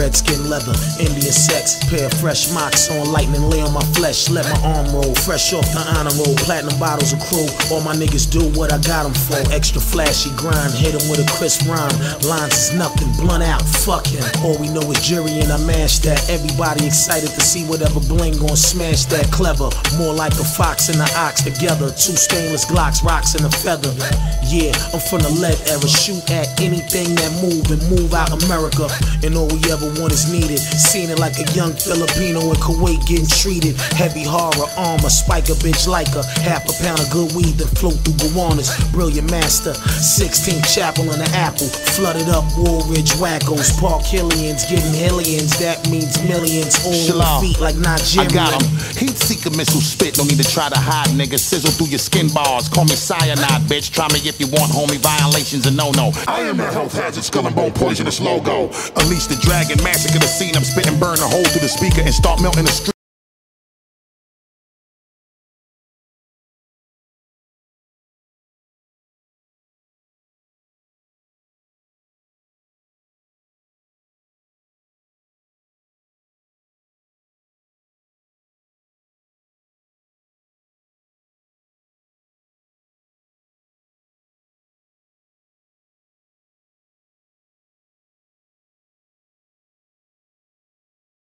redskin leather, Indian sex. Pair of fresh mocks on, lightning lay on my flesh. Let my arm roll, fresh off the honor roll. Platinum bottles of crew, all my niggas do what I got them for. Extra flashy grind, hit them with a crisp rhyme. Lines is nothing, blunt out, fuck him. All we know is jury and I mash that. Everybody excited to see whatever bling gon' smash that. Clever, more like a fox and an ox together. Two stainless Glocks, rocks and a feather. Yeah, I'm from the lead era. Shoot at anything that move and move out America. And all we ever want is needed. Seeing it like a young Filipino in Kuwait getting treated. Heavy horror, armor, spike a bitch like a half a pound of good weed that float through Gowanus. Brilliant master, 16th chapel in the apple. Flooded up Woolridge wackos. Park Hillians getting hillians. That means millions. All on feet like Nigerian. I got him. Heat seeker missile spit. No need to try to hide, nigga. Sizzle through your skin bars. Call me cyanide, bitch. Try me if you want, homie. Violations a no-no. I am that health hazard, skull and bone poisonous logo. Unleash the dragon, massacre the scene. I'm spitting, burn a hole through the speaker and start melting the street.